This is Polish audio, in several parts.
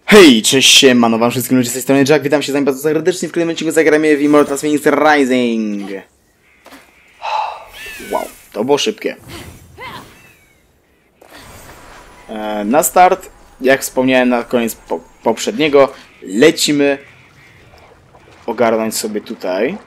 Hej, cześć, siemano wam wszystkim ludzie z tej strony Jack, witam się z wami bardzo serdecznie w kolejnym odcinku zagramy w Immortals Phoenix Rising. Wow, to było szybkie. Na start, jak wspomniałem na koniec poprzedniego, lecimy ogarnąć sobie tutaj.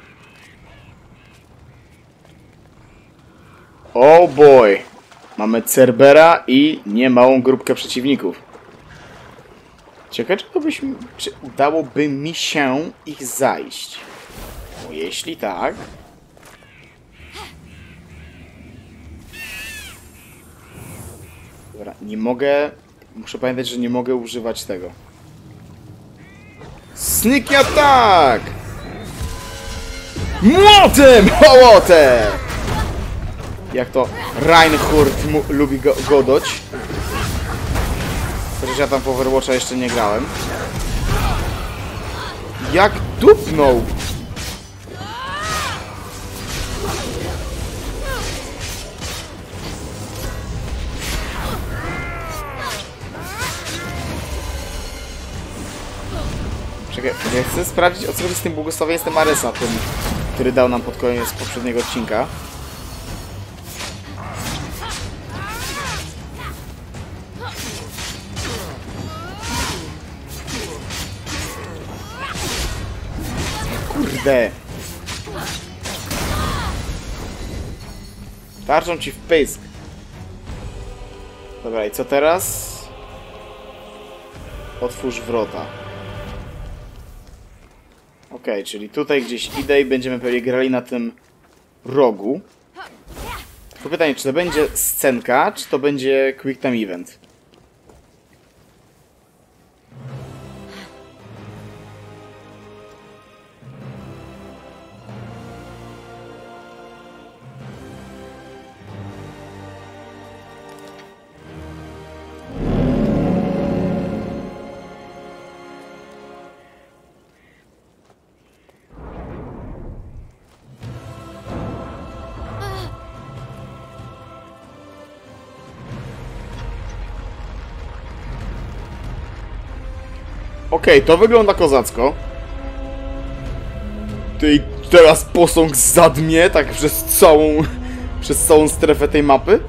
Oh boy, mamy Cerbera i niemałą grupkę przeciwników. Ciekawe, czy udałoby mi się ich zajść. Bo jeśli tak... Dobra, nie mogę... Muszę pamiętać, że nie mogę używać tego. Sneak attack! Młotem! Hołotem! Jak to Reinhardt lubi godać. Chociaż ja tam w Overwatcha jeszcze nie grałem. Jak dupnął! Czekaj, ja chcę sprawdzić, o co chodzi z tym błogosławieństwem Aresa, tym, który dał nam pod koniec poprzedniego odcinka. Kurde! Tarczą ci w pysk. Dobra, i co teraz? Otwórz wrota. Okej, czyli tutaj gdzieś idę i będziemy pewnie grali na tym rogu. Tylko pytanie, czy to będzie scenka, czy to będzie quick time event? Okej, to wygląda kozacko. Ty teraz posąg zadmie tak przez całą strefę tej mapy.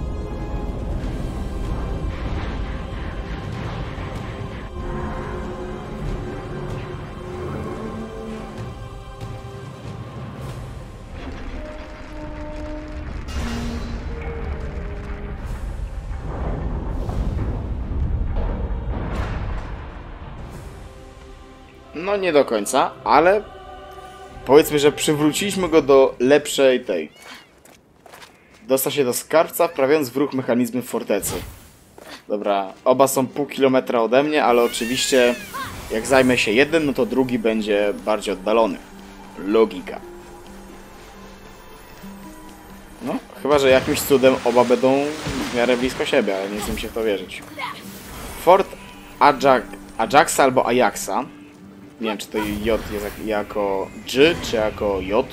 No nie do końca, ale powiedzmy, że przywróciliśmy go do lepszej tej. Dostał się do skarbca, wprawiając w ruch mechanizmy w fortecy. Dobra, oba są pół kilometra ode mnie, ale oczywiście jak zajmę się jeden, no to drugi będzie bardziej oddalony. Logika. No, chyba że jakimś cudem oba będą w miarę blisko siebie, ale nie chcę mi się w to wierzyć. Fort Ajaxa albo Ajaxa. Nie wiem, czy to J jest jako G, czy jako J.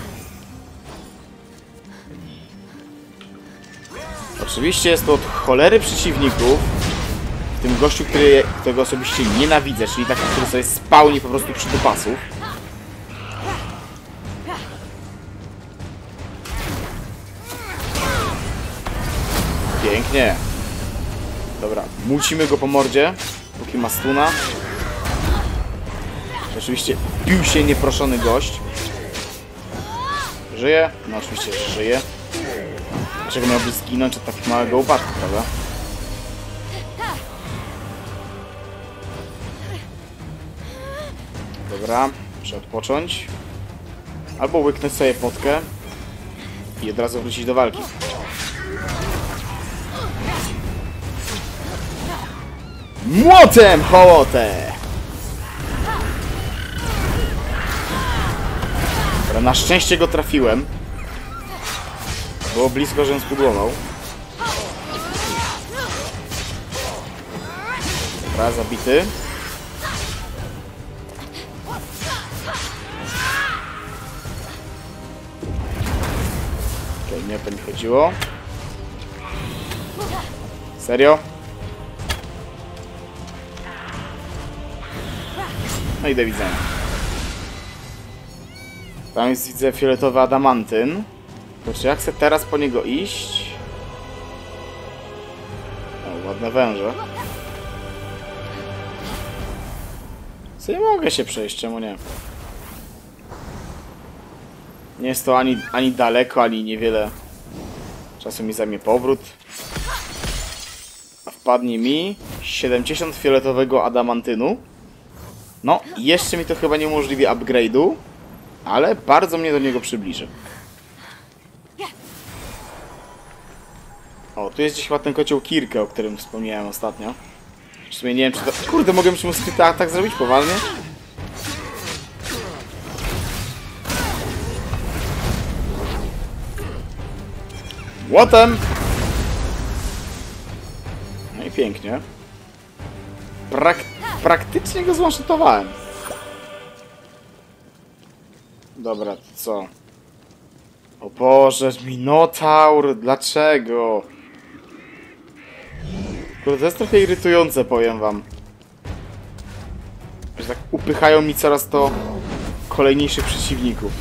Oczywiście jest to od cholery przeciwników. W tym gościu, którego osobiście nienawidzę, czyli taki, który sobie spałni po prostu przy dupasów. Pięknie. Dobra, mucimy go po mordzie, póki ma stuna. Oczywiście bił się nieproszony gość. Żyje? No oczywiście żyje. Dlaczego miałby zginąć od takiego małego upadku, prawda? Dobra, muszę odpocząć. Albo łyknąć sobie potkę i od razu wrócić do walki. Młotem hołotę! Na szczęście go trafiłem. Było blisko, żebym spudłował. Dobra, zabity. Okej, nie o to mi chodziło. Serio? No i do widzenia. Tam jest, widzę, fioletowy adamantyn. To czy ja chcę teraz po niego iść? O, ładne węże. Co nie mogę się przejść, czemu nie? Nie jest to ani daleko, ani niewiele czasu mi zajmie powrót. A wpadnie mi 70 fioletowego adamantynu. No, jeszcze mi to chyba nie umożliwi upgrade'u, ale bardzo mnie do niego przybliży. O, tu jest gdzieś chyba ten kocioł Kirkę, o którym wspomniałem ostatnio. W sumie nie wiem, czy to... Kurde, mogę mu skryty atak zrobić poważnie? Łotem! No i pięknie. Praktycznie go złaszutowałem. Dobra, to co? O Boże, Minotaur, dlaczego? Kurde, to jest trochę irytujące, powiem wam. Że tak upychają mi coraz to kolejniejszych przeciwników.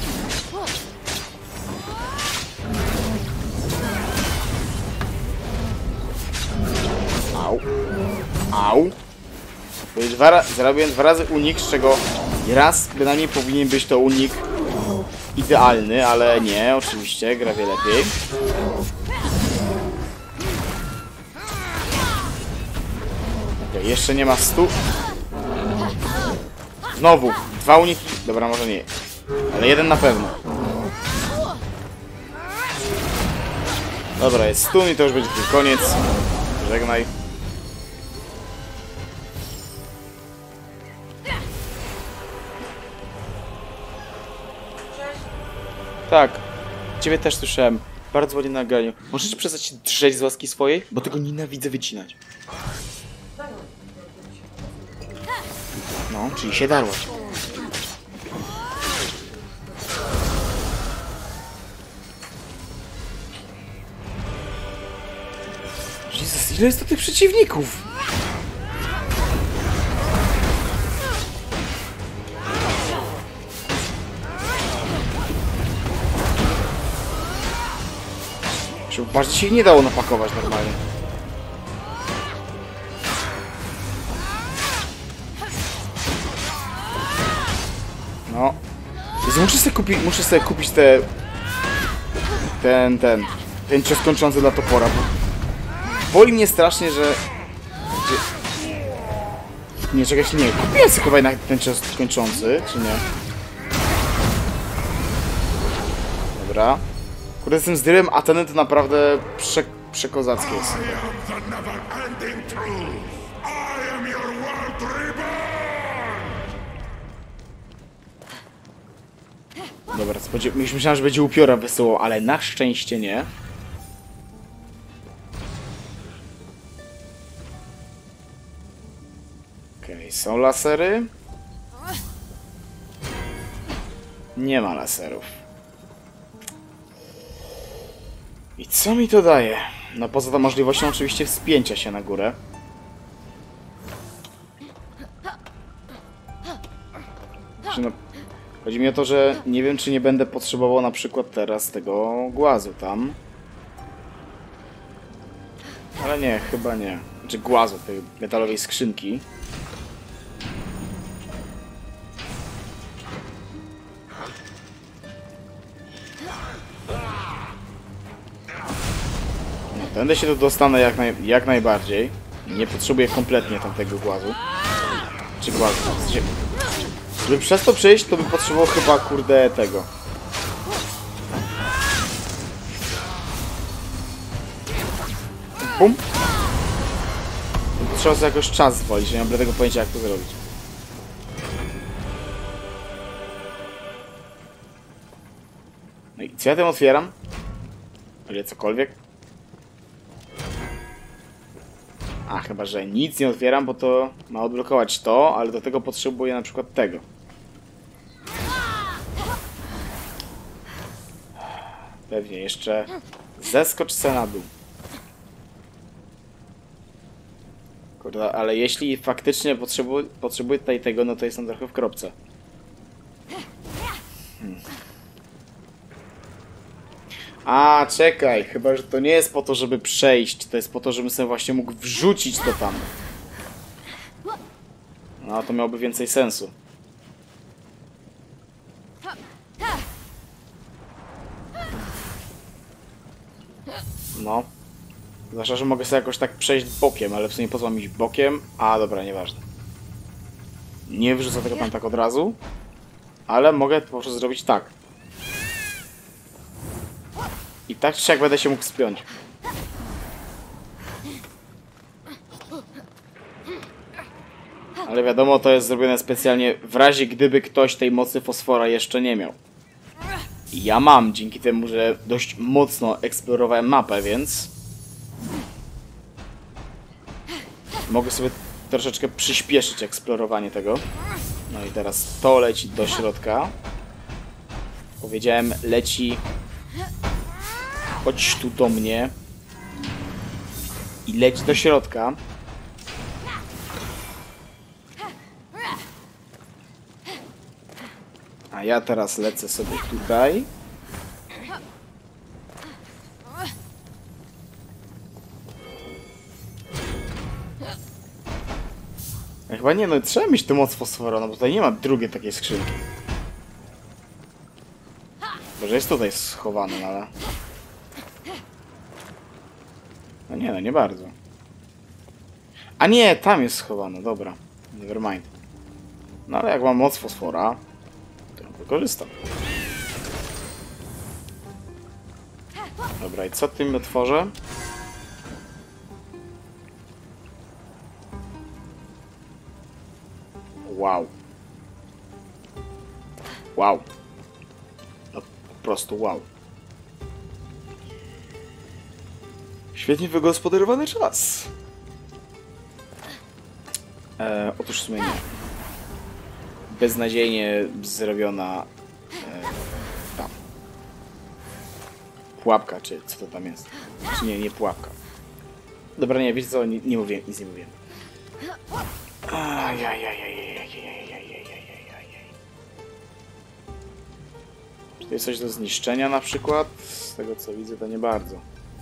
Au. Au. Zrobiłem 2 razy unik, z czego raz bynajmniej powinien być to unik idealny, ale nie, oczywiście, gra wie lepiej. Okay, jeszcze nie ma 100. Znowu, 2 uniki. Dobra, może nie. Ale 1 na pewno. Dobra, jest 100 i to już będzie tylko koniec. Żegnaj. Tak. Ciebie też słyszałem. Bardzo ładnie na nagraniu. Możesz przestać drzeć z łaski swojej? Bo tego nienawidzę wycinać. No, czyli się darłaś. Jezus, ile jest to tych przeciwników? Bardziej się nie dało napakować normalnie. No. Jezu, muszę sobie kupić ten cios kończący dla topora, bo boli mnie strasznie, że... Nie, czekaj, nie. Kupiłem sobie chyba jednak ten cios kończący, czy nie? Dobra. Kurde, z tym zdrywem Ateny to naprawdę przekozackie jest. Dobra, myślałem, że będzie upiora wesoło, ale na szczęście nie. Okej, są lasery? Nie ma laserów. I co mi to daje? No poza tą możliwością oczywiście wspięcia się na górę. No, chodzi mi o to, że nie wiem, czy nie będę potrzebował na przykład teraz tego głazu tam. Ale nie, chyba nie. Znaczy głazu, tej metalowej skrzynki. No, tędy się tu dostanę jak najbardziej. Nie potrzebuję kompletnie tamtego głazu. Czy głazu? Żeby przez to przejść, to bym potrzebował chyba, kurde, tego. Bum! Trzeba sobie jakoś czas zwolić, nie mam bladego pojęcia, jak to zrobić. No i co ja tym otwieram? Ile cokolwiek? A, chyba że nic nie otwieram, bo to ma odblokować to, ale do tego potrzebuję na przykład tego. Pewnie jeszcze zeskocz se na dół. Kurde, ale jeśli faktycznie potrzebuję tutaj tego, no to jestem trochę w kropce. A, czekaj, chyba, że to nie jest po to, żeby przejść, to jest po to, żebym sobie właśnie mógł wrzucić to tam. No, to miałoby więcej sensu. No. Zwłaszcza, że mogę sobie jakoś tak przejść bokiem, ale w sumie po co mam iść bokiem? A, dobra, nieważne. Nie wrzucę tego tam tak od razu, ale mogę po prostu zrobić tak. I tak czy siak będę się mógł spiąć. Ale wiadomo, to jest zrobione specjalnie w razie, gdyby ktoś tej mocy fosfora jeszcze nie miał. I ja mam, dzięki temu, że dość mocno eksplorowałem mapę, więc... mogę sobie troszeczkę przyspieszyć eksplorowanie tego. No i teraz to leci do środka. Powiedziałem, leci... chodź tu do mnie. I leci do środka. A ja teraz lecę sobie tutaj. Chyba nie, no trzeba mieć tę moc fosfora, no bo tutaj nie ma drugiej takiej skrzynki. Może jest tutaj schowany, ale... no nie, no nie bardzo. A nie, tam jest schowany, dobra. Nevermind. No ale jak mam moc fosfora, to ją wykorzystam. Dobra, i co tym otworzę? Wow. Wow. No po prostu wow. Świetnie wygospodarowany czas. Otóż w sumie nie. Beznadziejnie zrobiona tam. Pułapka, czy co to tam jest? Czy nie, nie pułapka. Dobra, nie, wiesz co, nie mówię, nic nie mówię. Czy to jest coś do zniszczenia na przykład? Z tego co widzę, to nie bardzo.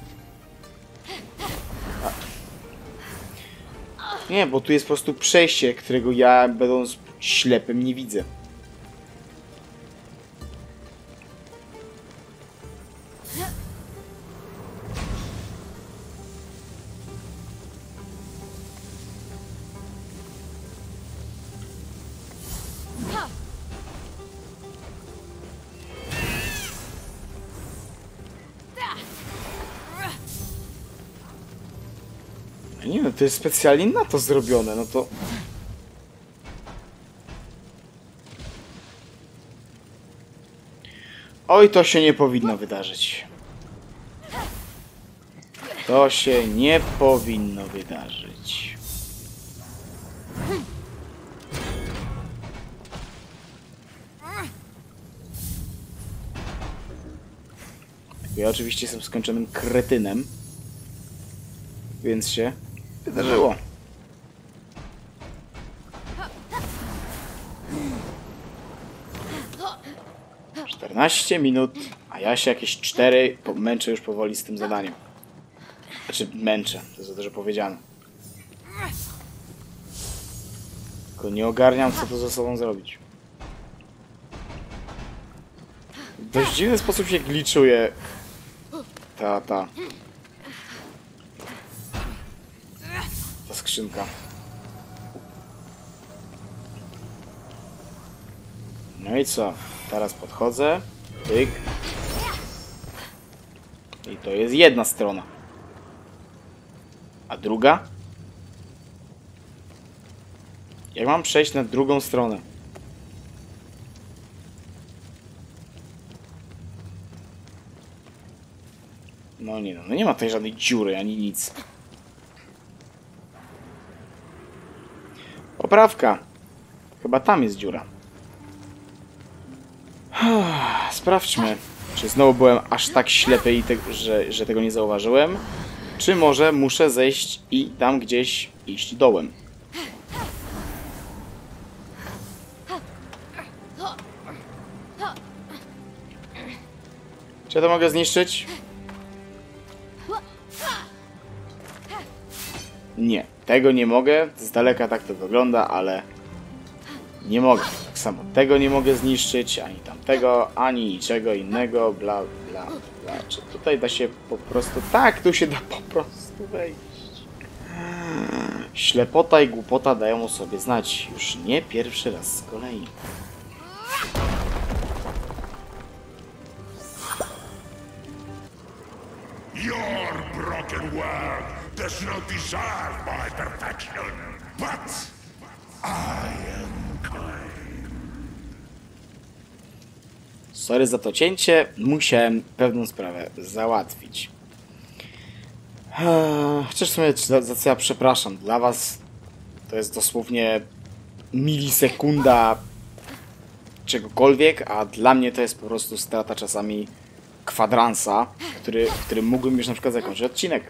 Nie, bo tu jest po prostu przejście, którego ja, będąc ślepym, nie widzę. Nie no, to jest specjalnie na to zrobione, no to... oj, to się nie powinno wydarzyć. To się nie powinno wydarzyć. Ja oczywiście jestem skończonym kretynem, więc się wydarzyło. - 14 minut, a ja się jakieś 4 męczę już powoli z tym zadaniem. Znaczy męczę, to jest za dużo powiedziane. Tylko nie ogarniam, co to ze sobą zrobić. W dość dziwny sposób się gliczuje ta skrzynka. No i co? Teraz podchodzę. Pyk. I to jest jedna strona. A druga? Jak mam przejść na drugą stronę? No nie, no nie ma tutaj żadnej dziury, ani nic. Poprawka. Chyba tam jest dziura. Sprawdźmy, czy znowu byłem aż tak ślepy, że tego nie zauważyłem. Czy może muszę zejść i tam gdzieś iść dołem? Czy ja to mogę zniszczyć? Nie, tego nie mogę. Z daleka tak to wygląda, ale nie mogę. Tak samo tego nie mogę zniszczyć, ani tamtego, ani niczego innego, bla, bla, bla. Czy tutaj da się po prostu... Tak, tu się da po prostu wejść. Ślepota i głupota dają o sobie znać. Już nie pierwszy raz z kolei. Your broken world does not deserve my perfection, but I am kind. Sorry za to cięcie, musiałem pewną sprawę załatwić. Chociaż w sumie za co ja przepraszam, dla was to jest dosłownie milisekunda czegokolwiek, a dla mnie to jest po prostu strata czasami kwadransa, którym mógłbym już na przykład zakończyć odcinek.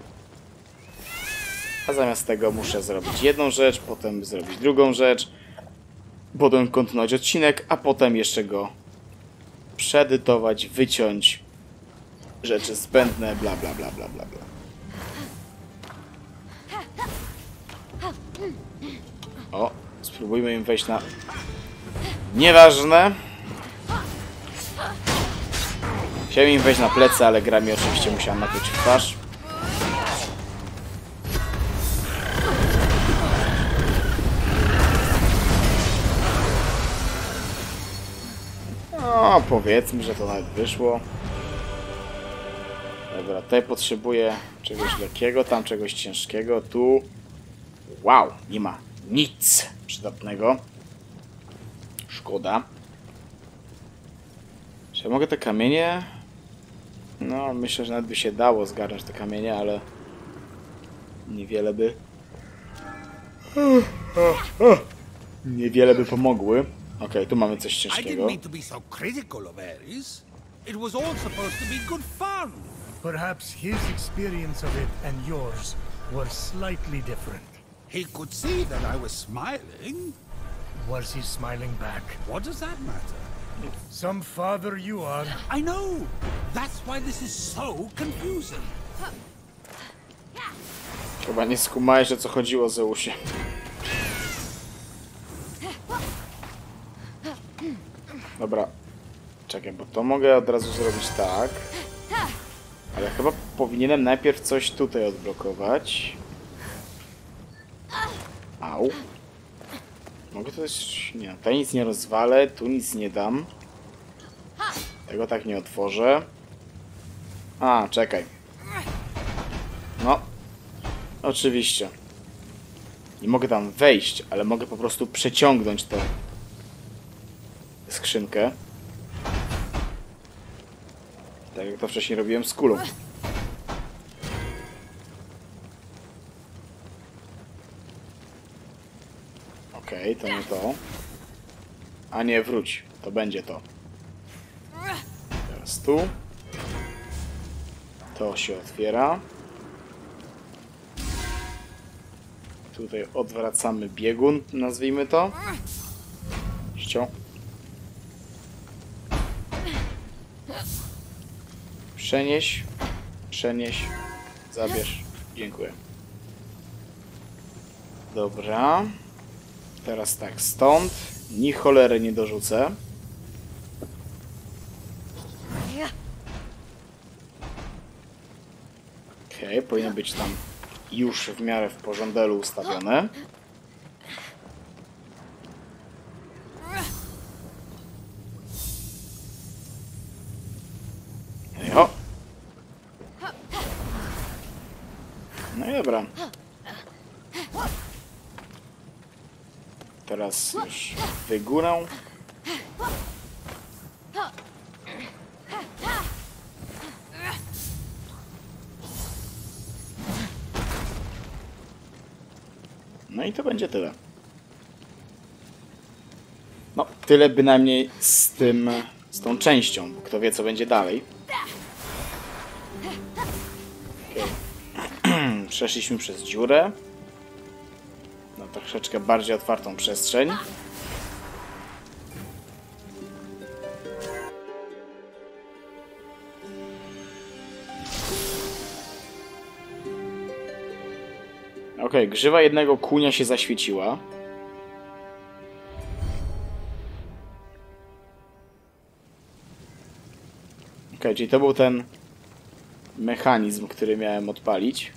A zamiast tego muszę zrobić jedną rzecz, potem zrobić drugą rzecz, potem kontynuować odcinek, a potem jeszcze go przeedytować, wyciąć rzeczy zbędne, bla bla bla bla bla bla. O, spróbujmy im wejść na... Nieważne. Chciałem im wejść na plecy, ale gra mi oczywiście musiała nakryć w twarz. No, powiedzmy, że to nawet wyszło. Dobra, tutaj potrzebuję czegoś lekkiego, tam czegoś ciężkiego, tu... Wow, nie ma nic przydatnego. Szkoda. Czy ja mogę te kamienie? No, myślę, że nawet by się dało zgarnąć te kamienie, ale... Niewiele by... Niewiele by pomogły. Okej, tu mamy coś I didn't ciężkiego. mean to be so critical of Ares. It was all supposed to be good fun. Perhaps his experience of it and yours were slightly different. He could see that I was smiling. Was he smiling back? What does that matter? Some father you are. I know. That's why this is so confusing. Chyba nie skumałeś, o co chodziło, Zeusie. Dobra. Czekaj, bo to mogę od razu zrobić tak. Ale chyba powinienem najpierw coś tutaj odblokować. Au. Mogę to też... Nie, tutaj nic nie rozwalę, tu nic nie dam. Tego tak nie otworzę. A, czekaj. No. Oczywiście. Nie mogę tam wejść, ale mogę po prostu przeciągnąć tę skrzynkę. Tak jak to wcześniej robiłem z kulą. Okej, to nie to. A nie, wróć. To będzie to. Teraz tu. To się otwiera. Tutaj odwracamy biegun, nazwijmy to. Przenieś. Przenieś. Zabierz. Dziękuję. Dobra. Teraz tak, stąd. Ni cholery nie dorzucę. Okej, powinno być tam już w miarę w porządku ustawione. Jo. No i dobra. Teraz już wygórę. No i to będzie tyle. No, tyle bynajmniej z tą częścią, bo kto wie, co będzie dalej. Okay. Przeszliśmy przez dziurę. Na troszeczkę bardziej otwartą przestrzeń. Okej, grzywa jednego kunia się zaświeciła. Okej, czyli to był ten mechanizm, który miałem odpalić.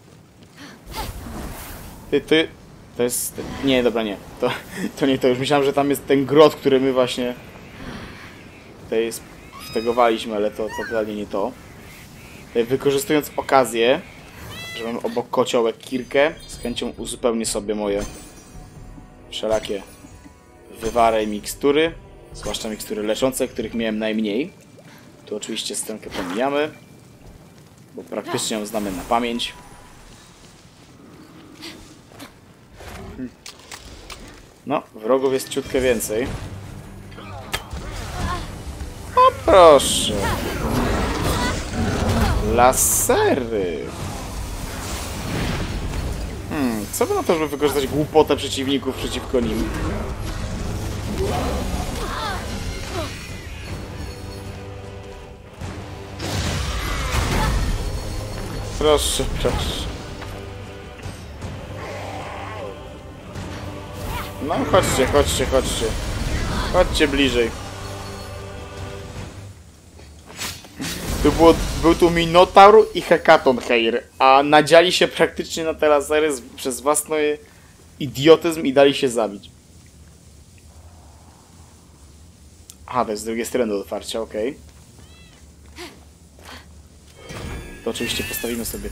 To jest... Nie, dobra, nie. To nie to. Już myślałem, że tam jest ten grot, który my właśnie... Tutaj wtegowaliśmy, ale to totalnie nie to. Tutaj wykorzystując okazję, że mam obok kociołek kirkę, z chęcią uzupełnię sobie moje wszelakie wywary i mikstury. Zwłaszcza mikstury leczące, których miałem najmniej. Tu oczywiście scenkę pomijamy, bo praktycznie ją znamy na pamięć. No, wrogów jest ciutkę więcej. O proszę. Lasery. Co by na to, żeby wykorzystać głupotę przeciwników przeciwko nim? Proszę, proszę. No chodźcie, chodźcie, chodźcie. Chodźcie bliżej. Był tu Minotaur i Hekaton Heir, a nadziali się praktycznie na te lasery przez własny idiotyzm i dali się zabić. Aha, to jest z drugiej strony do otwarcia, okej. To oczywiście postawimy sobie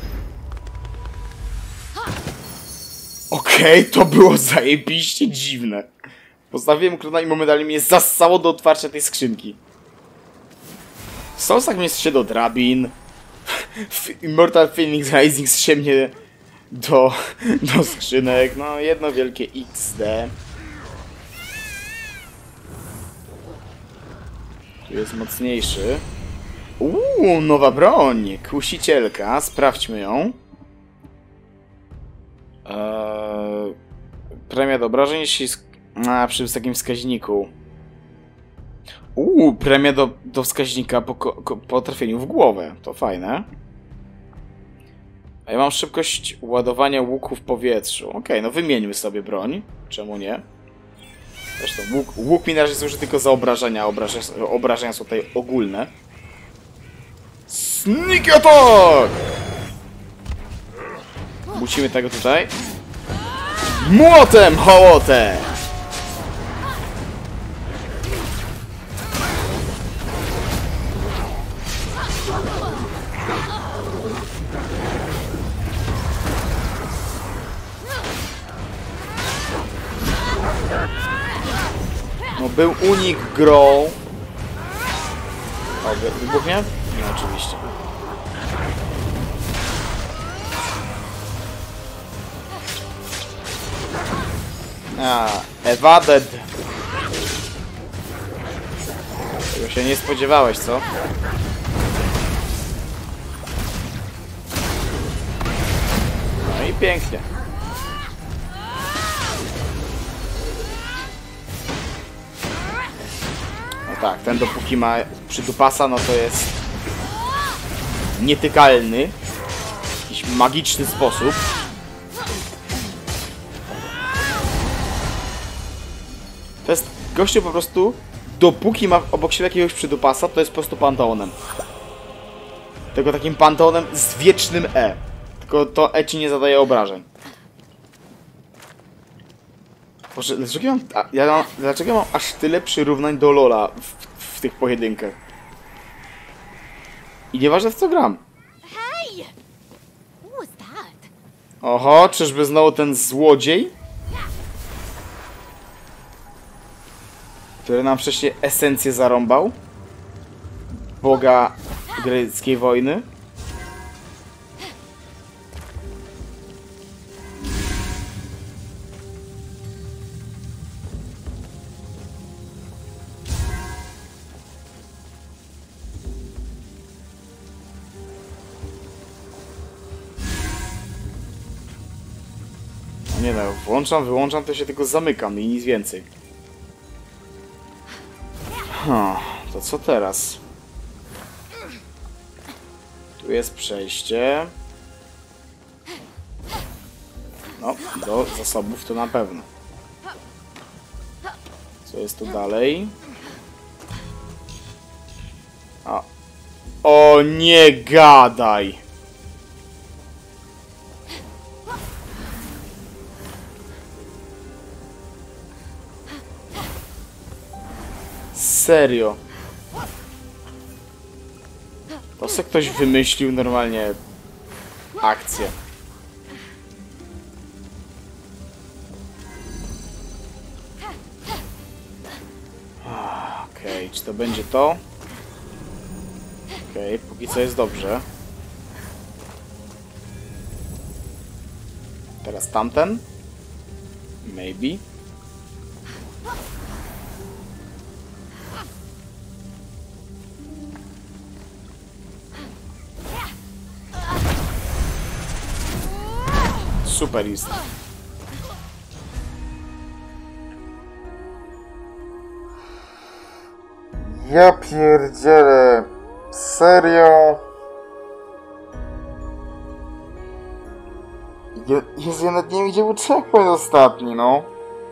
Okej, to było zajebiście dziwne. Postawiłem klona i momentalnie mnie zassało do otwarcia tej skrzynki. W Soulsach mnie się do drabin. W Immortal Phoenix Rising się mnie do skrzynek. No, jedno wielkie XD. Tu jest mocniejszy. Nowa broń. Kusicielka. Sprawdźmy ją. Premia do obrażeń, jeśli przy wysokim wskaźniku. Premia do wskaźnika po trafieniu w głowę. To fajne. A ja mam szybkość ładowania łuku w powietrzu. Okej, no wymieńmy sobie broń. Czemu nie? Zresztą łuk mi na razie służy tylko za obrażenia. Obrażenia są tutaj ogólne. Sneak attack! Musimy tego tutaj. Młotem hołotę! No był unik grow. O, wybuchnie? Nie, oczywiście. Evaded. Tego się nie spodziewałeś, co? No i pięknie. No tak, ten dopóki ma przydupasa, no to jest nietykalny. W jakiś magiczny sposób. To jest gościu po prostu, dopóki ma obok siebie jakiegoś przydupasa, to jest po prostu panteonem. Tylko takim panteonem z wiecznym E. Tylko to E ci nie zadaje obrażeń. Boże, dlaczego ja mam aż tyle przyrównań do LoL'a w tych pojedynkach? I nieważne w co gram. Hey! What was that? Oho, czyżby znowu ten złodziej? Który nam wcześniej esencję zarąbał. Boga greckiej wojny. Nie no, włączam, wyłączam, to się tylko zamykam i nic więcej. To co teraz? Tu jest przejście. No, do zasobów to na pewno. Co jest tu dalej? O, nie gadaj! Serio? To se ktoś wymyślił normalnie akcję. Okej, czy to będzie to? Okej, póki co jest dobrze. Teraz tamten? Maybe. Super jest. Ja pierdzielę. Serio? Jezu, ja nad nim idzie checkpoint ostatni, no.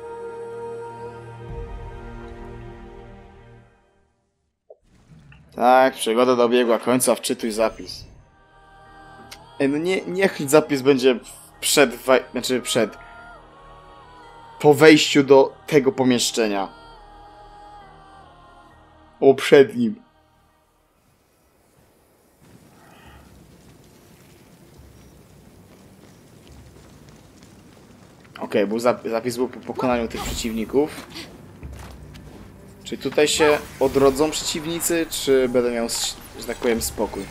Tak, przygoda dobiegła końca, wczytuj zapis. Ej, no niech zapis będzie po wejściu do tego pomieszczenia. O, przed nim. Okej, był zapis był po pokonaniu tych przeciwników. Czy tutaj się odrodzą przeciwnicy, czy będę miał, że tak powiem, spokój?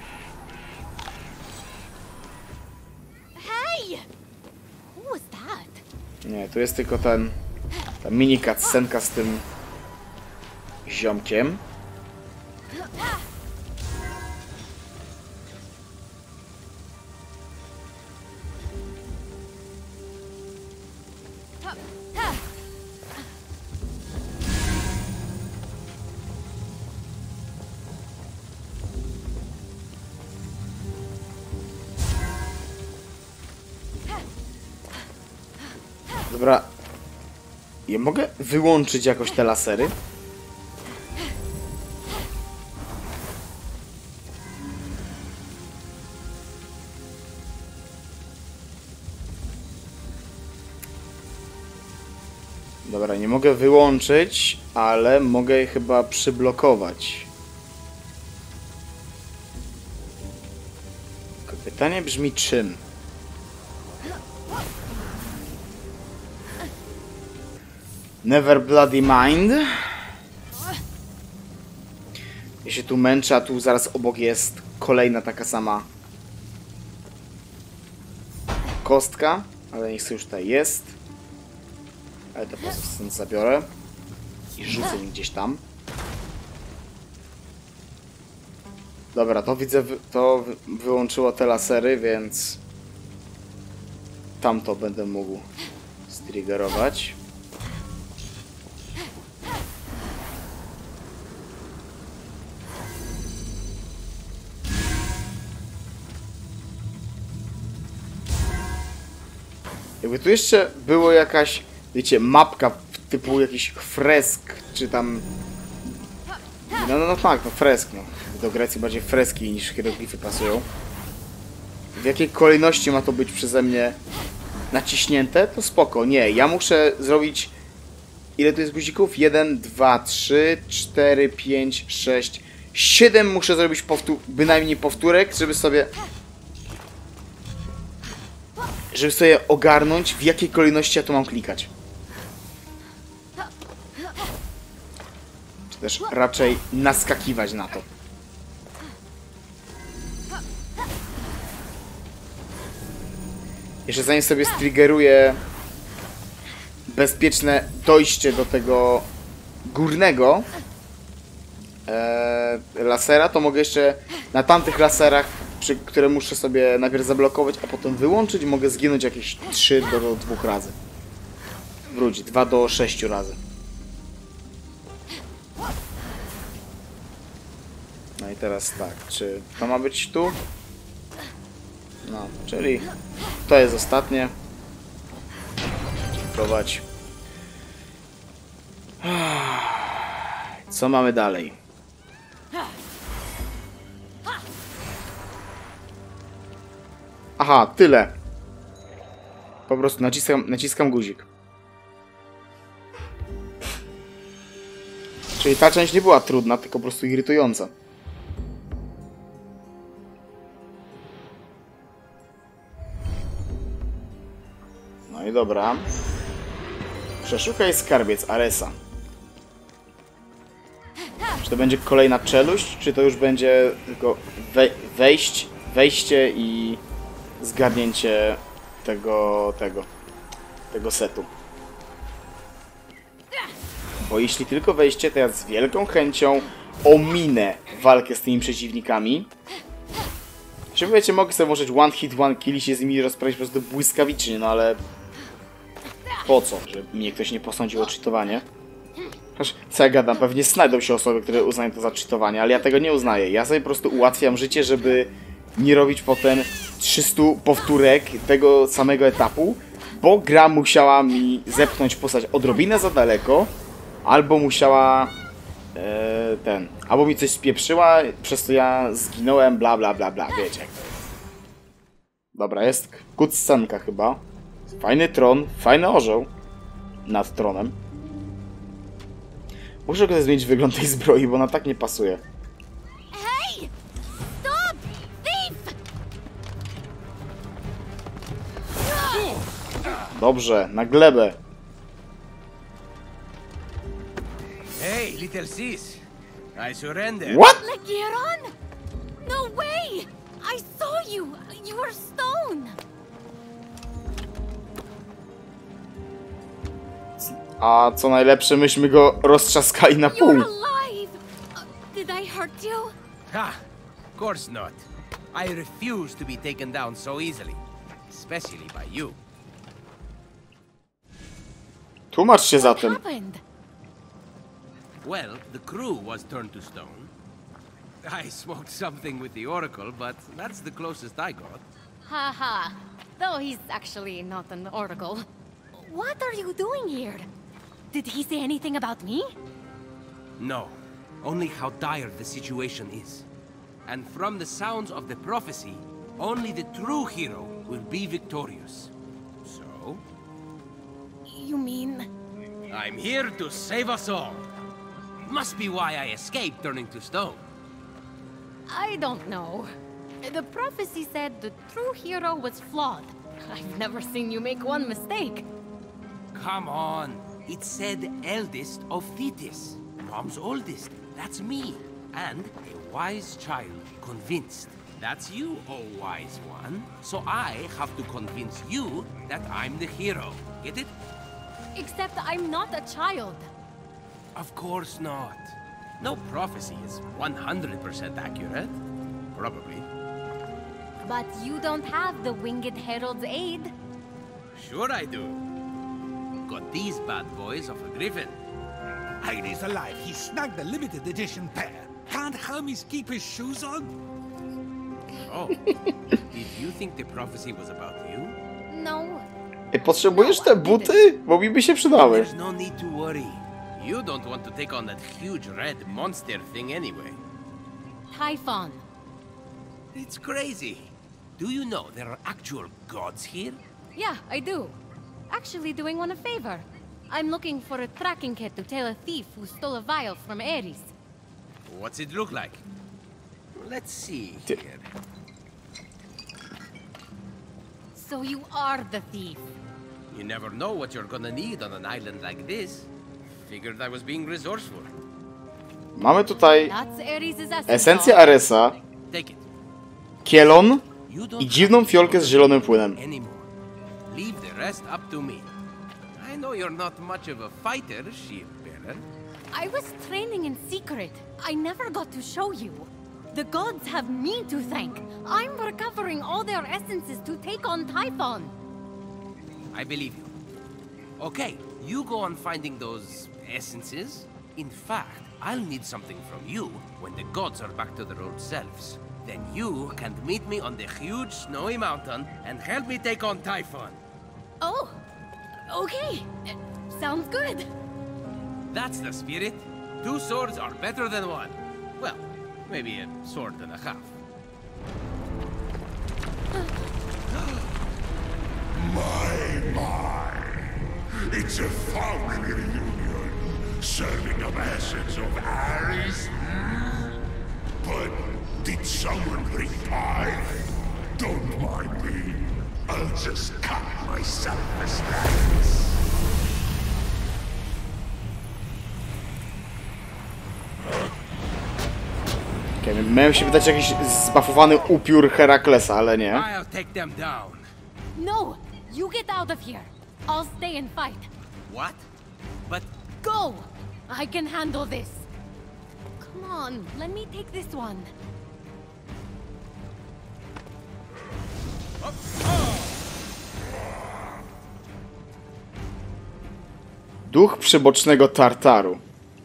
Hey! Who was that? Nie, tu jest tylko ta mini cutscenka z tym ziomkiem. Dobra. Ja mogę wyłączyć jakoś te lasery? Dobra, nie mogę wyłączyć, ale mogę je chyba przyblokować. Tylko pytanie brzmi czym? Never Bloody Mind. Ja się tu męczę, a tu zaraz obok jest kolejna taka sama kostka, ale niech sobie już tutaj jest. Ale to po prostu stąd zabiorę i rzucę nim gdzieś tam. Dobra, to widzę, to wyłączyło te lasery, więc tamto będę mógł striggerować. Jakby tu jeszcze było jakaś, wiecie, mapka typu jakiś fresk, czy tam... No tak, no fresk, no. Do Grecji bardziej freski niż hieroglify pasują. W jakiej kolejności ma to być przeze mnie naciśnięte, to spoko. Nie, ja muszę zrobić... Ile tu jest guzików? 1, 2, 3, 4, 5, 6, 7 muszę zrobić bynajmniej powtórek, żeby sobie ogarnąć, w jakiej kolejności ja tu mam klikać. Czy też raczej naskakiwać na to. Jeszcze zanim sobie striggeruję bezpieczne dojście do tego górnego lasera, to mogę jeszcze na tamtych laserach które muszę sobie najpierw zablokować, a potem wyłączyć, mogę zginąć jakieś 3 do 2 razy. Wróć, 2 do 6 razy. No i teraz tak, czy to ma być tu? No, czyli to jest ostatnie. Prowadź. Co mamy dalej? Aha, tyle. Po prostu naciskam guzik. Czyli ta część nie była trudna, tylko po prostu irytująca. No i dobra. Przeszukaj skarbiec Aresa. Czy to będzie kolejna czeluść, czy to już będzie tylko wejście i zgarnięcie tego setu. Bo jeśli tylko wejście, to ja z wielką chęcią ominę walkę z tymi przeciwnikami. Czy wiecie, mogę sobie może one hit, one kill i się z nimi rozprawić po prostu błyskawicznie, no ale... Po co? Żeby mnie ktoś nie posądził o cheatowanie. Co ja gadam? Pewnie znajdą się osoby, które uznają to za cheatowanie, ale ja tego nie uznaję. Ja sobie po prostu ułatwiam życie, żeby nie robić potem 300 powtórek tego samego etapu, bo gra musiała mi zepchnąć postać odrobinę za daleko, albo musiała albo mi coś spieprzyła, przez co ja zginąłem, bla bla bla bla, wiecie jak to jest. Dobra, jest cutscenka chyba. Fajny tron, fajny orzeł nad tronem. Muszę go zmienić wygląd tej zbroi, bo ona tak nie pasuje. Hey! Stop! Thief! Dobrze, na glebę. Hey, little sis. I surrender. What? Lagiron? No way! I saw you! You were stone! A co najlepsze, myśmy go roztrzaskali na pół. You're alive! Did I hurt you? Ha! Of course not. I refuse to be taken down so easily. Especially by you. Tłumacz się What zatem. happened? Well, the crew was turned to stone. I smoked something with the Oracle, but that's the closest I got. Haha. Though he's actually not an oracle. What are you doing here? Did he say anything about me? No, only how dire the situation is. And from the sounds of the prophecy, only the true hero will be victorious. So, You mean... I'm here to save us all. Must be why I escaped turning to stone. I don't know. The prophecy said the true hero was flawed. I've never seen you make one mistake. Come on. It said eldest of Thetis. Mom's oldest. That's me. And a wise child convinced. That's you, oh wise one. So I have to convince you that I'm the hero. Get it? Except I'm not a child. Of course not. No prophecy is 100% accurate. Probably. But you don't have the Winged Herald's aid. Sure I do. Got these bad boys of a griffin. Heidi's alive. He snagged the limited edition pair. Can't Hermes keep his shoes on? Oh. Did you think the prophecy was about you? No. Potrzebujesz te buty? Bo mi by się przydały. There's no need to worry. You don't want to take on that huge red monster thing anyway. Typhon. It's crazy. Do you know there are actual gods here? Yeah, I do. Actually doing one a favor. I'm looking for a tracking kit to tail a thief who stole a vial from Ares. What's it look like? Let's see here. So you are the thief. You never know what you're gonna need on an island like this. Figured I was being resourceful. Mamy tutaj That's Ares' essence. esencję Aresa, Take it. kielon You don't i dziwną fiolkę z zielonym płynem. anymore. Leave the rest up to me. I know you're not much of a fighter, shield bearer. I was training in secret. I never got to show you. The gods have me to thank. I'm recovering all their essences to take on Typhon. I believe you. Okay, you go on finding those essences. In fact, I'll need something from you when the gods are back to their old selves. Then you can meet me on the huge snowy mountain and help me take on Typhon. Oh, okay. Sounds good. That's the spirit. 2 swords are better than 1. Well, maybe a sword and a half. My. It's a family reunion. Serving up essence of Ares. But did someone bring pie? Don't mind me. I'll just cut myself a slice. Okay, miałem się wydać jakiś zbafowany upiór Heraklesa, ale nie. I'll take them down. No, you get out of here. I'll stay and fight. What? But Go! I can handle this. Come on, let me take this one. Duch przybocznego Tartaru.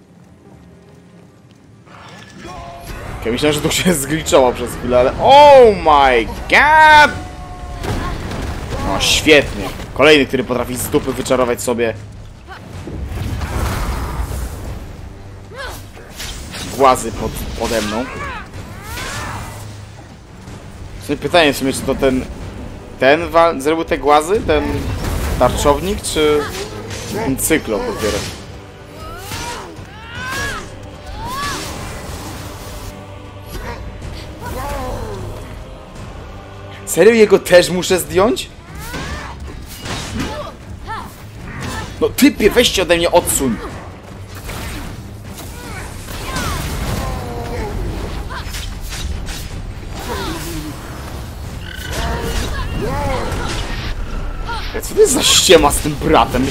Okay, myślałem, że duch się zgliczował przez chwilę, ale... Oh my god! No świetnie. Kolejny, który potrafi z dupy wyczarować sobie... głazy pode mną. Pytanie w sumie, czy to ten zrobił te głazy? Ten tarczownik, czy ten cyklop dopiero? Serio jego też muszę zdjąć? No typie, weźcie ode mnie, odsuń! Co to jest za ściema z tym bratem?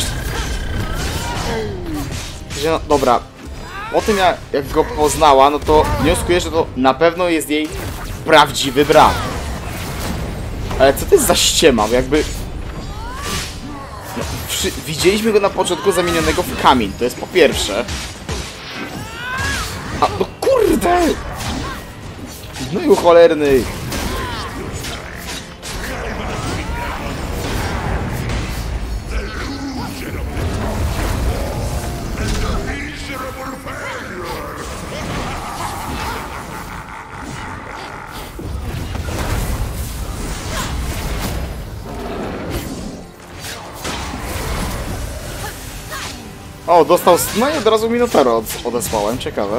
No, dobra. Po tym jak go poznała, no to wnioskuję, że to na pewno jest jej prawdziwy brat. Ale co to jest za ściema? Bo jakby... No, widzieliśmy go na początku zamienionego w kamień, to jest po pierwsze. A, no kurde! No i cholerny! O, dostał... No i od razu Minotaura odesłałem, ciekawe.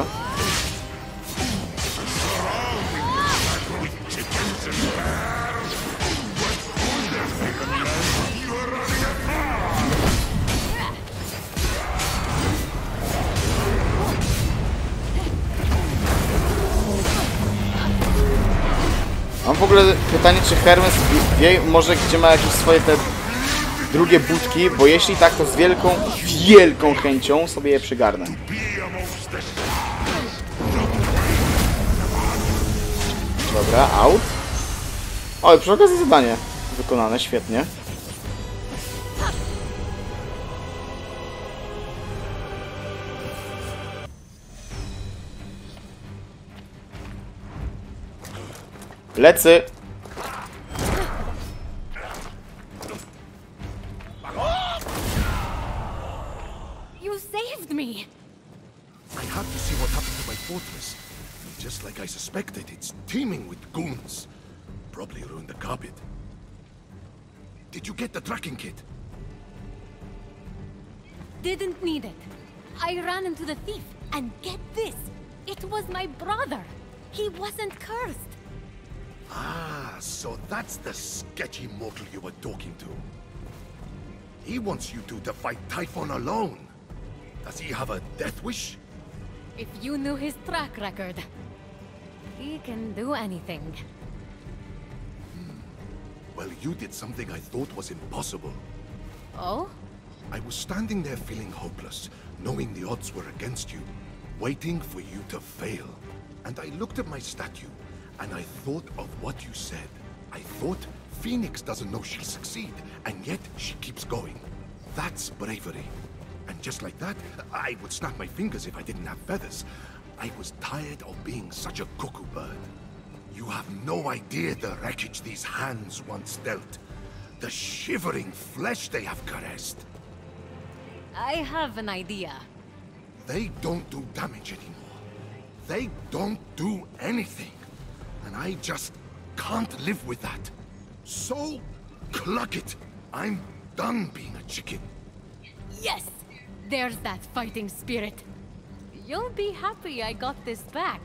Mam w ogóle pytanie, czy Hermes wie może, gdzie ma jakieś swoje te drugie budki, bo jeśli tak, to z wielką chęcią sobie je przygarnę. Dobra, out. O, i przy okazji zadanie wykonane, świetnie. Lecy! You saved me! I had to see what happened to my fortress. Just like I suspected, it's teeming with goons. Probably ruined the carpet. Did you get the tracking kit? Didn't need it. I ran into the thief, and get this! It was my brother! He wasn't cursed! Ah, so that's the sketchy mortal you were talking to. He wants you two to fight Typhon alone. Does he have a death wish? If you knew his track record. He can do anything. Well, you did something I thought was impossible. Oh? I was standing there feeling hopeless, knowing the odds were against you. waiting for you to fail. And I looked at my statue, and I thought of what you said. I thought Phoenix doesn't know she'll succeed, and yet she keeps going. That's bravery. And just like that, I would snap my fingers if I didn't have feathers. I was tired of being such a cuckoo bird. You have no idea the wreckage these hands once dealt. The shivering flesh they have caressed. I have an idea. They don't do damage anymore. They don't do anything. And I just can't live with that. So, cluck it. I'm done being a chicken. Yes! There's that fighting spirit. You'll be happy I got this back.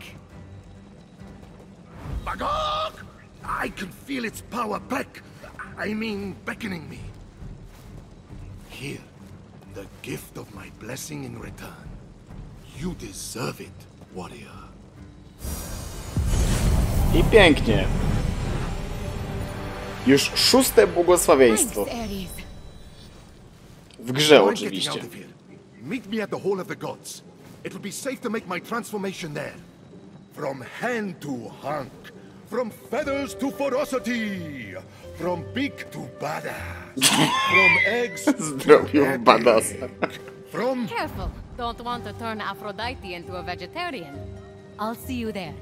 Magog! I can feel its power beckoning me. Here, the gift of my blessing in return. You deserve it, warrior. I pięknie. Już 6. błogosławieństwo. Thanks, Ares. W grze I'm getting oczywiście. out of here. Meet me at the Hall of the Gods. It will be safe to make my transformation there. From hand to hunk. From feathers to ferocity. From beak to badass. From eggs to Zrobił epic. badasa. From... Careful. Don't want to turn Aphrodite into a vegetarian. I'll see you there.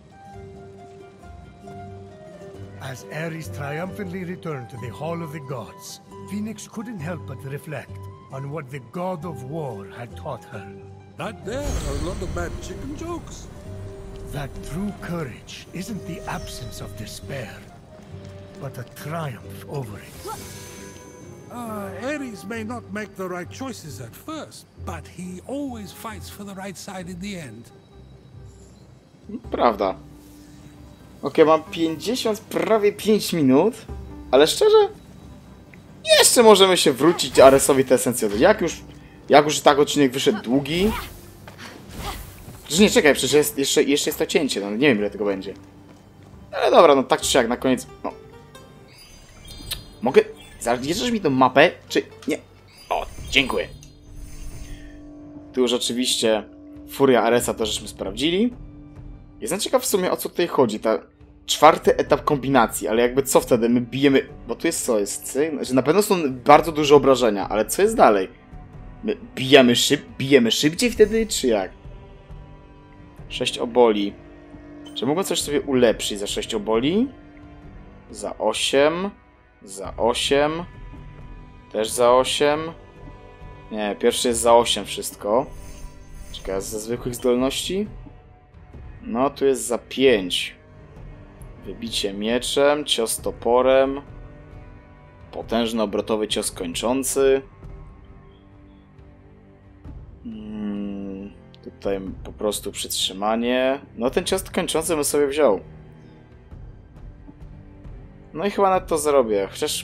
As Ares triumphantly returned to the Hall of the Gods, Phoenix couldn't help but reflect on what the god of war had taught her. That there are a lot of bad chicken jokes. That true courage isn't the absence of despair, but a triumph over it. Ares may not make the right choices at first, but he always fights for the right side in the end. Prawda. Okej, mam 50, prawie 5 minut, ale szczerze, jeszcze możemy się wrócić Aresowi tę esencję oddać. Jak już tak odcinek wyszedł długi. Przecież nie, czekaj, przecież jeszcze jest to cięcie, no nie wiem ile tego będzie. Ale dobra, no tak czy siak, na koniec, no. Mogę, zaliczysz mi tą mapę, czy nie? O, dziękuję. Tu już oczywiście Furia Aresa to żeśmy sprawdzili. Jestem ciekaw w sumie o co tutaj chodzi, ta 4. etap kombinacji, ale jakby co wtedy? My bijemy, bo tu jest co? Jest znaczy na pewno są bardzo duże obrażenia, ale co jest dalej? My bijemy szybciej wtedy, czy jak? 6 oboli. Czy mogę coś sobie ulepszyć za 6 oboli? Za 8. Za 8. Też za 8. Nie, pierwszy jest za 8 wszystko. Czekaj, ze zwykłych zdolności? No, tu jest za 5. Wybicie mieczem, cios toporem. Potężny obrotowy cios kończący. Tutaj po prostu przytrzymanie. No, ten cios kończący bym sobie wziął. No i chyba nawet to zrobię. Chociaż...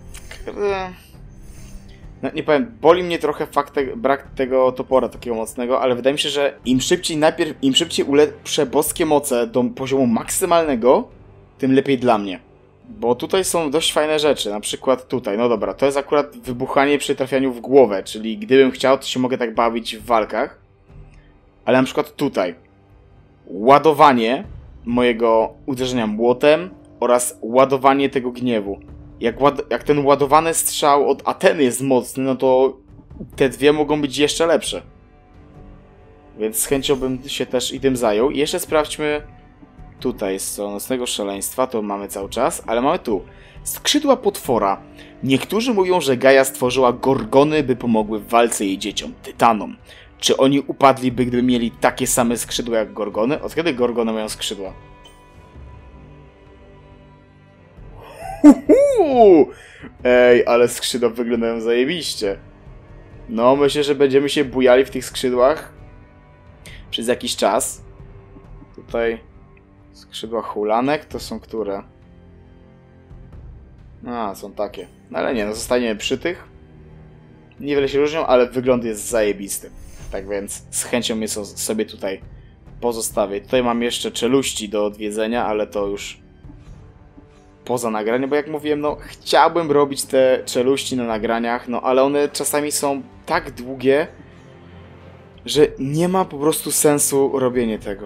No, nie powiem, boli mnie trochę brak tego topora takiego mocnego, ale wydaje mi się, że im szybciej ulepszę boskie moce do poziomu maksymalnego, tym lepiej dla mnie. Bo tutaj są dość fajne rzeczy, na przykład tutaj, no dobra, to jest akurat wybuchanie przy trafianiu w głowę, czyli gdybym chciał, to się mogę tak bawić w walkach. Ale na przykład tutaj, ładowanie mojego uderzenia młotem oraz ładowanie tego gniewu. Jak ten ładowany strzał od Ateny jest mocny, no to te dwie mogą być jeszcze lepsze. Więc z chęcią bym się też i tym zajął. I jeszcze sprawdźmy. Tutaj jest co nocnego szaleństwa, to mamy cały czas, ale mamy tu. Skrzydła potwora. Niektórzy mówią, że Gaia stworzyła gorgony, by pomogły w walce jej dzieciom, tytanom. Czy oni upadliby, gdyby mieli takie same skrzydła jak gorgony? Od kiedy gorgony mają skrzydła? Ej, ale skrzydła wyglądają zajebiście. No, myślę, że będziemy się bujali w tych skrzydłach przez jakiś czas. Tutaj skrzydła hulanek to są które? A, są takie. No ale nie, no zostaniemy przy tych. Niewiele się różnią, ale wygląd jest zajebisty. Tak więc z chęcią je sobie tutaj pozostawię. Tutaj mam jeszcze czeluści do odwiedzenia, ale to już poza nagraniem, bo jak mówiłem, no chciałbym robić te czeluści na nagraniach, no ale one czasami są tak długie, że nie ma po prostu sensu robienie tego.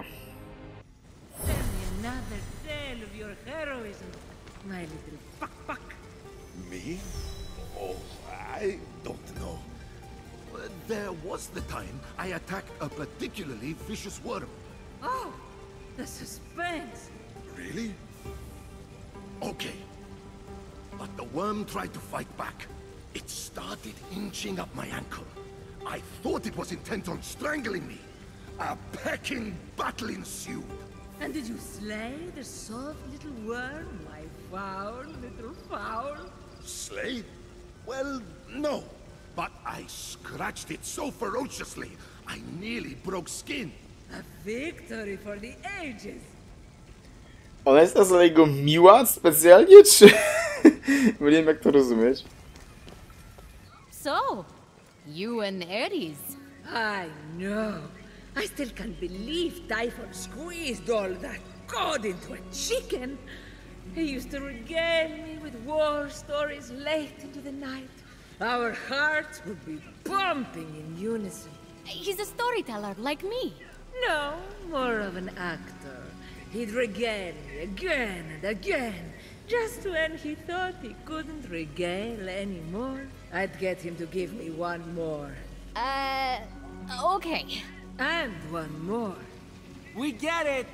Another tale of your heroism, my little fuck. Me? Oh, I don't know. There was the time I attacked a particularly vicious worm. Oh, the suspense. Really? Okay. But the worm tried to fight back. It started inching up my ankle. I thought it was intent on strangling me. A pecking battle ensued. And did you slay the soft little worm, my foul little fowl? Slay? Well, no. But I scratched it so ferociously, I nearly broke skin. A victory for the ages. Ona jest na jego miła specjalnie, czy... Bo nie wiem, jak to rozumieć. So, you and Ares. I know. I still can't believe Typhon squeezed all that god into a chicken. He used to regale me with war stories late into the night. Our hearts would be pumping in unison. He's a storyteller, like me. No, more of an actor. He'd regale me again and again. Just when he thought he couldn't regale anymore, I'd get him to give me one more. Okay. And one more. We get it!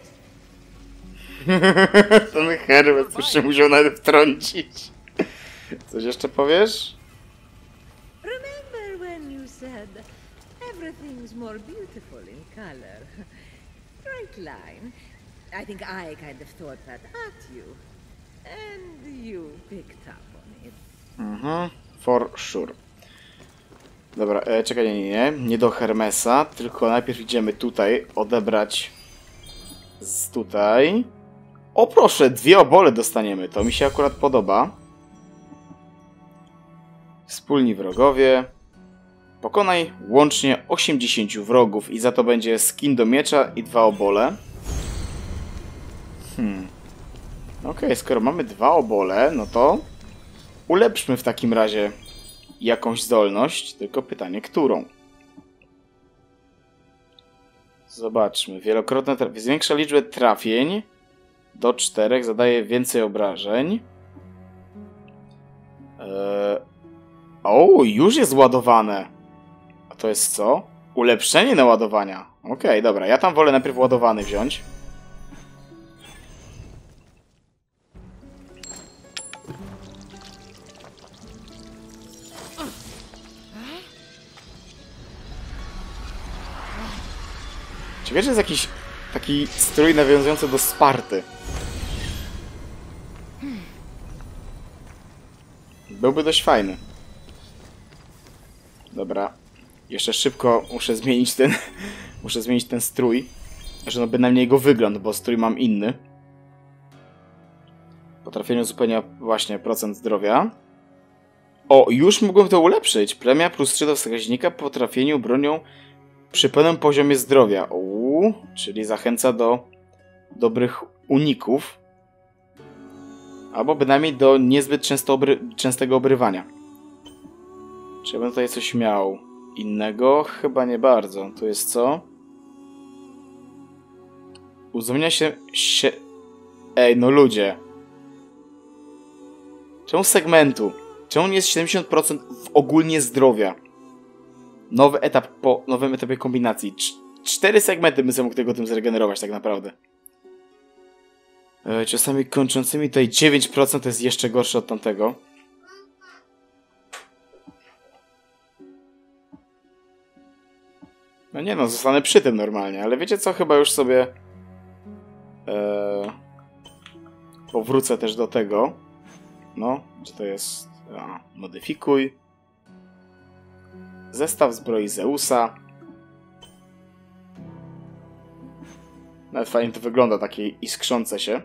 Ten Herbert już się musiał nawet wtrącić. Coś jeszcze powiesz? Remember when you said everything's more beautiful in color? Right line. I think I kind of thought that at you. And you picked up on it. Mhm, for sure. Dobra, czekaj, nie do Hermesa, tylko najpierw idziemy tutaj odebrać z tutaj. O proszę, 2 obole dostaniemy, to mi się akurat podoba. Wspólni wrogowie. Pokonaj łącznie 80 wrogów i za to będzie skin do miecza i 2 obole. Okej, skoro mamy 2 obole, no to ulepszmy w takim razie jakąś zdolność, tylko pytanie, którą? Zobaczmy. Wielokrotne zwiększa liczbę trafień do 4, zadaje więcej obrażeń. O, już jest ładowane. A to jest co? Ulepszenie naładowania. Okej, dobra, ja tam wolę najpierw ładowany wziąć. Czy wiesz, że jest jakiś taki strój nawiązujący do Sparty? Byłby dość fajny. Dobra. Jeszcze szybko muszę zmienić ten... muszę zmienić ten strój. Że no bynajmniej jego wygląd, bo strój mam inny. Po trafieniu uzupełnia właśnie procent zdrowia. O, już mogłem to ulepszyć. Premia plus 3 do wskaźnika po trafieniu bronią przy pełnym poziomie zdrowia. Czyli zachęca do dobrych uników. Albo bynajmniej do niezbyt częstego obrywania. Czy ja bym tutaj coś miał innego? Chyba nie bardzo. To jest co? Uzupełnia się... Ej, no ludzie. Czemu segmentu? Czemu nie jest 70% ogólnie zdrowia? Nowy etap po nowym etapie kombinacji. 4 segmenty bym sobie mógł tego tym zregenerować tak naprawdę. Czasami kończącymi tutaj 9% to jest jeszcze gorsze od tamtego. No nie no, zostanę przy tym normalnie, ale wiecie co? Chyba już sobie powrócę też do tego. No, czy to jest... modyfikuj. Zestaw zbroi Zeusa. Nawet fajnie to wygląda, takie iskrzące się.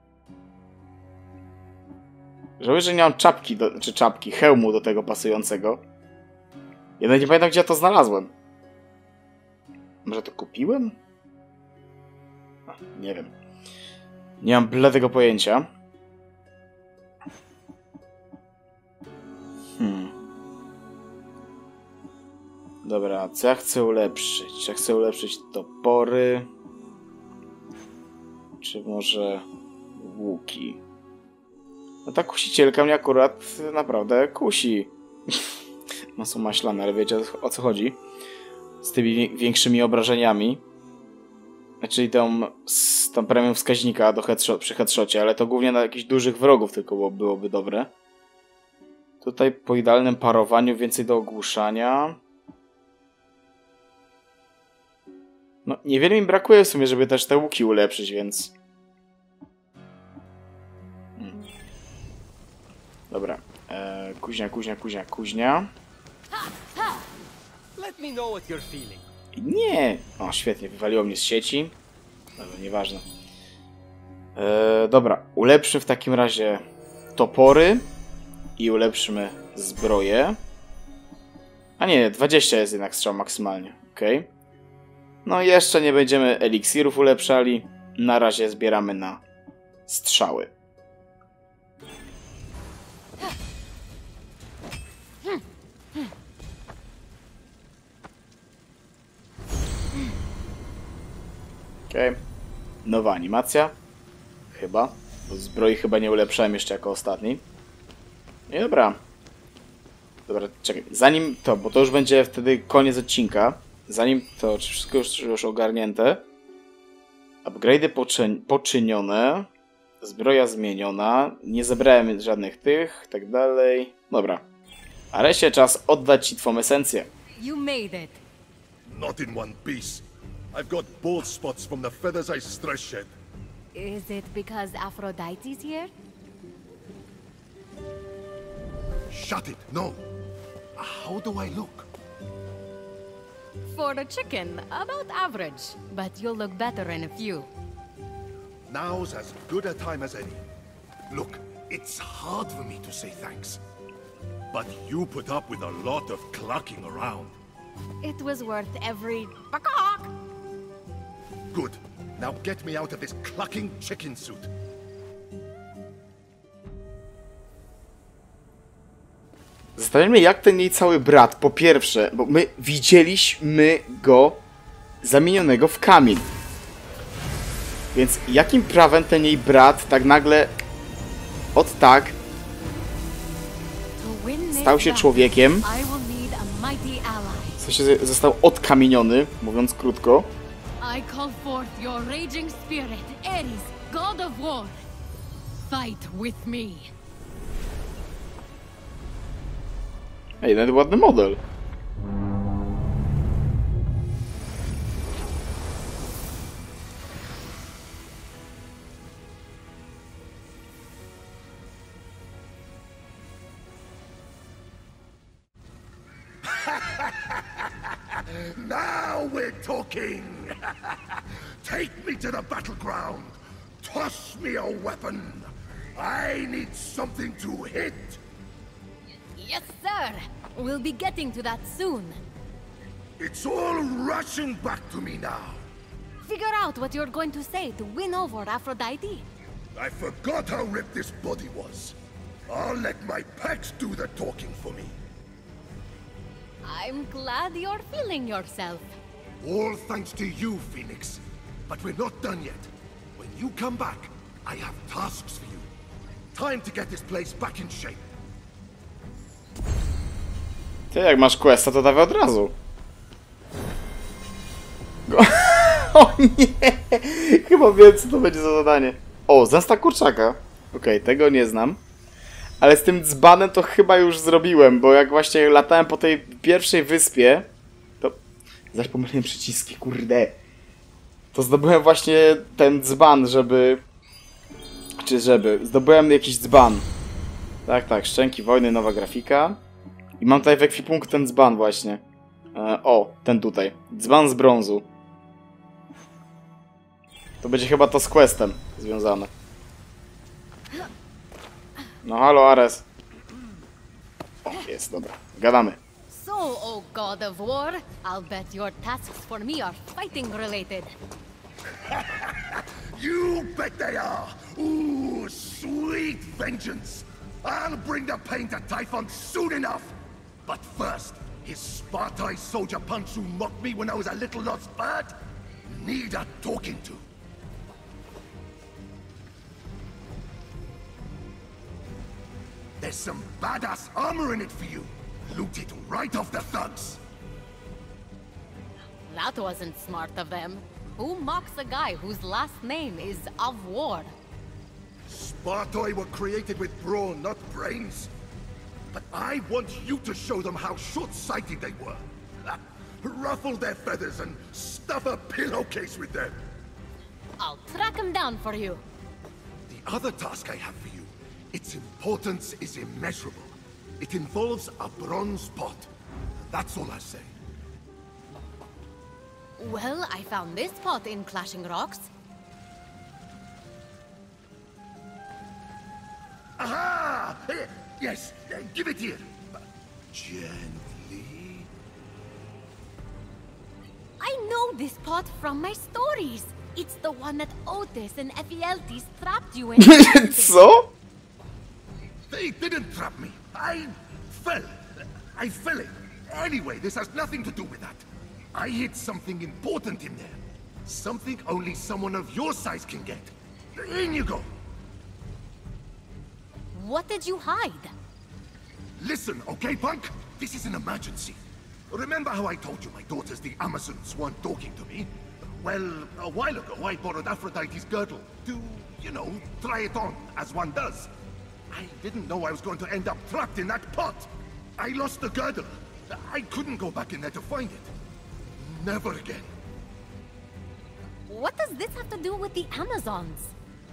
Żałuję, że nie mam czapki, hełmu do tego pasującego. Ja nawet nie pamiętam, gdzie ja to znalazłem. Może to kupiłem? Nie wiem. Nie mam bladego pojęcia. Dobra, co ja chcę ulepszyć? Ja chcę ulepszyć topory. Czy może łuki? No ta kusicielka mnie akurat naprawdę kusi. No są maślane, ale wiecie o co chodzi. Z tymi większymi obrażeniami. Czyli z tą premią wskaźnika przy headshocie, ale to głównie na jakichś dużych wrogów tylko byłoby dobre. Tutaj po idealnym parowaniu więcej do ogłuszania. No, niewiele mi brakuje w sumie, żeby też te łuki ulepszyć, więc... Dobra. Kuźnia. Let me know what you're feeling. Nie! O, świetnie, wywaliło mnie z sieci. Dobra, nieważne. Dobra, ulepszymy w takim razie topory i ulepszymy zbroję. A nie, 20 jest jednak strzał maksymalnie. Okej. No i jeszcze nie będziemy eliksirów ulepszali. Na razie zbieramy na strzały. Okej. Nowa animacja. Chyba. Bo zbroi chyba nie ulepszałem jeszcze jako ostatni. I dobra. Dobra, czekaj. Zanim to, bo to już będzie wtedy koniec odcinka. Zanim to, czy wszystko już ogarnięte. Upgrade'y poczynione. Zbroja zmieniona. Nie zebrałem żadnych tych, tak dalej. Dobra. A reszcie czas oddać ci twą esencję. You made it. Not in one piece. I've got bald spots from the feathers I stress shed. Is it because Aphrodite's here? Shut it, no. How do I look? For a chicken, about average. But you'll look better in a few. Now's as good a time as any. Look, it's hard for me to say thanks. But you put up with a lot of clucking around. It was worth every bakak. Good. Now get me out of this clucking chicken suit. Zastanawiam się, jak ten jej cały brat, po pierwsze, bo my widzieliśmy go zamienionego w kamień. Więc jakim prawem ten jej brat tak nagle tak stał się człowiekiem? W sensie został odkamieniony, mówiąc krótko. I call forth your raging spirit, Ares, god of war. Fight with me. Ej, nawet ładny model. Now we're talking! Take me to the battleground! Toss me a weapon! I need something to hit! Yes, sir. We'll be getting to that soon. It's all rushing back to me now! Figure out what you're going to say to win over Aphrodite. I forgot how ripped this body was. I'll let my pecs do the talking for me. I'm glad you're feeling yourself. All thanks to you, Phoenix. But we're not done yet. When you come back, I have tasks for you. Time to get this place back in shape. Ty, jak masz questa, to dawaj od razu. O nie! Chyba wiem, co to będzie za zadanie. O, zemsta kurczaka. Okej, tego nie znam. Ale z tym dzbanem to chyba już zrobiłem, bo jak właśnie latałem po tej pierwszej wyspie, to... Zaś pomyliłem przyciski, kurde. To zdobyłem właśnie ten dzban, żeby... Zdobyłem jakiś dzban. Tak, Szczęki Wojny, nowa grafika. I mam tutaj w ekwipunku ten dzban właśnie. O, ten tutaj. Dzban z brązu. To będzie chyba to z questem związane. No halo, Ares. O, jest, dobra. Gadamy. So, oh god of war, I'll bet your tasks for me are fighting related. You bet they are! Ooh, sweet vengeance! I'll bring the pain to Typhon soon enough! But first, His Spartai soldier punch who mocked me when I was a little lost bird? Need a talking to. There's some badass armor in it for you. Loot it right off the thugs. That wasn't smart of them. Who mocks a guy whose last name is of war? Spartoi were created with brawn, not brains. But I want you to show them how short-sighted they were. Ruffle their feathers and stuff a pillowcase with them. I'll track him down for you. The other task I have for you, its importance is immeasurable. It involves a bronze pot. That's all I say. Well, I found this pot in Clashing Rocks. Aha! Yes, give it here. Gently. I know this pot from my stories. It's the one that Otis and Ephialtes trapped you in. Co? They didn't trap me. I fell. I fell in. Anyway, this has nothing to do with that. I hid something important in there. Something only someone of your size can get. In you go. What did you hide? Listen, okay, punk? This is an emergency. Remember how I told you my daughters, the Amazons, weren't talking to me? Well, a while ago, I borrowed Aphrodite's girdle to, you know, try it on, as one does. I didn't know I was going to end up trapped in that pot. I lost the girdle. I couldn't go back in there to find it. Never again. What does this have to do with the Amazons?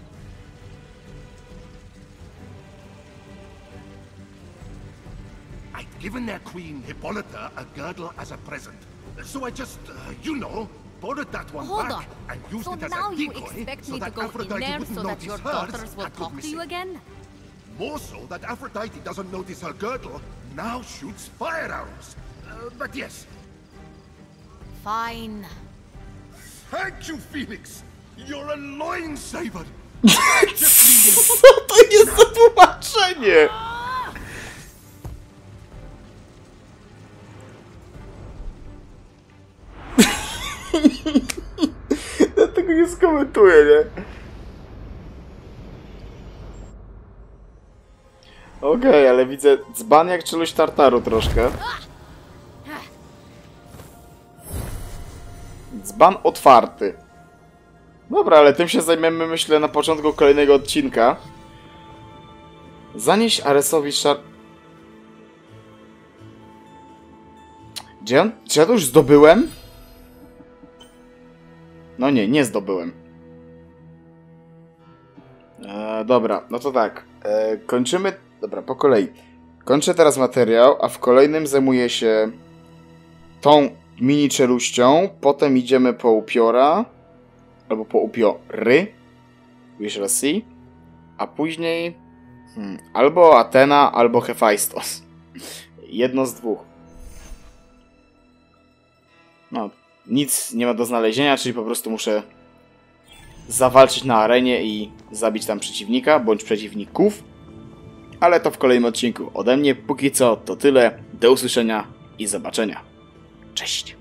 I'd given their queen, Hippolyta, a girdle as a present. So I just, you know, borrowed that one Hold back on. and used So it as now a you decoy expect so me to that go in Aphrodite there wouldn't so that notice your hers daughters will had gone talk to missing. you again? More so that Aphrodite doesn't notice her girdle now shoots fire arrows. But yes. Fine. Thank you, Phoenix. You're a loin saver. Co to jest za tłumaczenie? Ja tego nie skomentuję, nie? Okej, ale widzę dzban jak czeluść tartaru troszkę. Dzban otwarty. Dobra, ale tym się zajmiemy, myślę, na początku kolejnego odcinka. Zanieś Aresowi Gdzie on? Czy ja to już zdobyłem? No nie, nie zdobyłem. Dobra, no to tak. Kończymy... Dobra, po kolei. Kończę teraz materiał, a w kolejnym zajmuję się tą mini czeluścią. Potem idziemy po upiora. Albo po upiory. We shall see. A później... albo Athena, albo Hephaistos. Jedno z dwóch. No, nic nie ma do znalezienia, czyli po prostu muszę zawalczyć na arenie i zabić tam przeciwnika, bądź przeciwników. Ale to w kolejnym odcinku. Ode mnie póki co to tyle. Do usłyszenia i zobaczenia. Cześć!